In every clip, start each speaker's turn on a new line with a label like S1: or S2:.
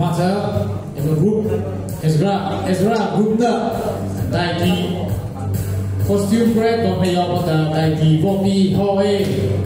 S1: mother in the group Ezra Gupta đại kỳ costume break còn bây giờ một đại kỳ vô vi Hoa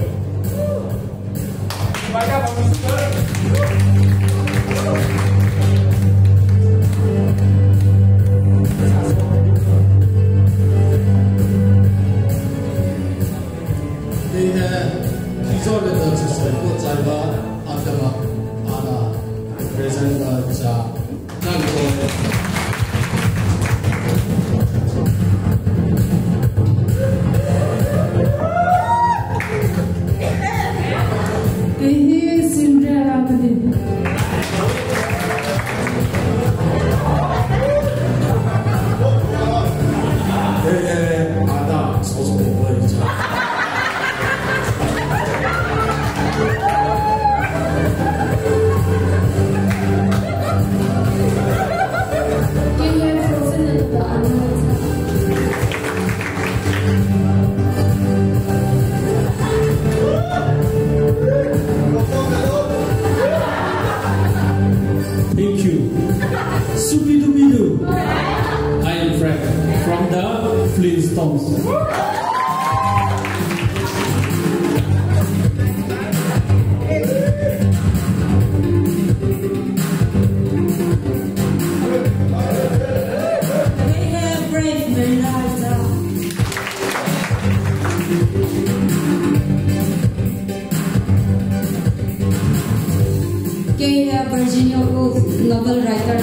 S1: Virginia Woolf, novel writer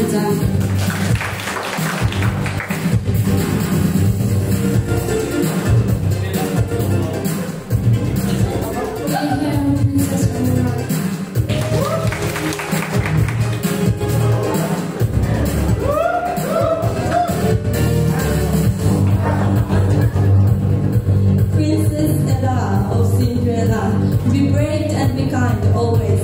S1: Princess Ella of Cinderella. Be brave and be kind always.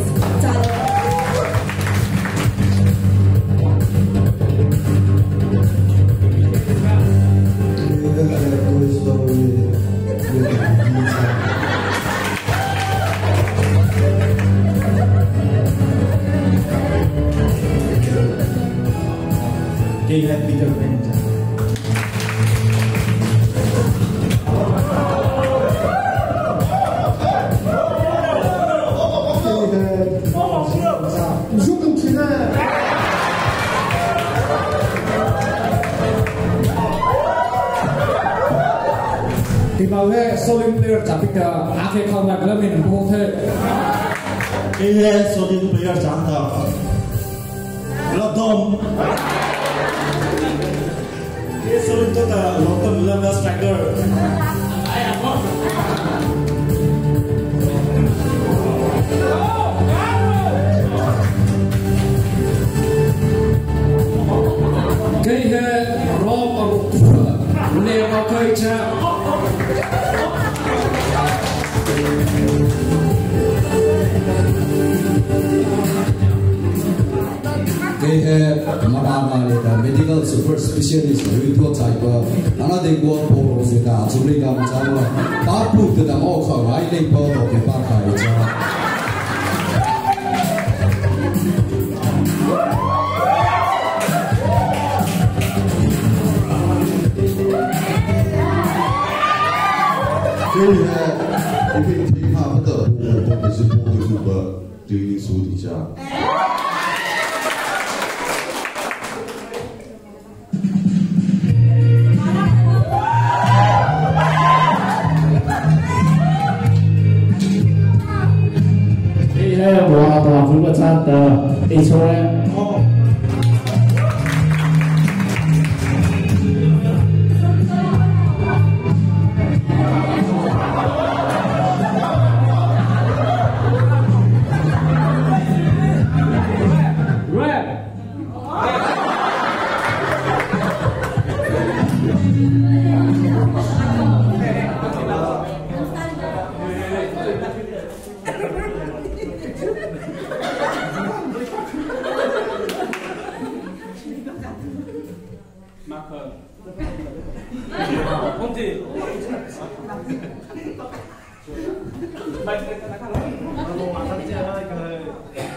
S2: They have bigger friends.
S1: Thì bảo vệ Solim player trả bích ake không là cái mình không thể.
S2: Cái Solim player chẳng thà. Là dom. Cái Solim cho ta local level striker.
S1: Cái rom ở leo vào cây cha.
S3: They have Madama medical super specialist report type. Another one for the Azulika Matama. Papu to the Moka, right? They both of the Baka.
S4: 所以呢，你可以听他们的或者是播的这个对应书底下。
S1: 我如果真的你出来。
S5: Baik, kita katakan.